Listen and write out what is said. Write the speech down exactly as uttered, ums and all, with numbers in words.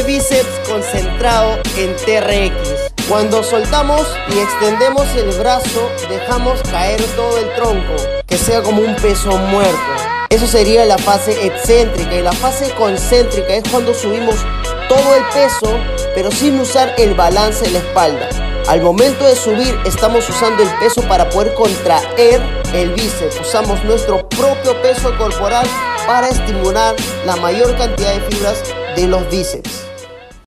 bíceps concentrado en T R X. Cuando soltamos y extendemos el brazo, dejamos caer todo el tronco, que sea como un peso muerto. Eso sería la fase excéntrica, y la fase concéntrica es cuando subimos todo el peso, pero sin usar el balance de la espalda. Al momento de subir, estamos usando el peso para poder contraer el bíceps. Usamos nuestro propio peso corporal para estimular la mayor cantidad de fibras de los bíceps.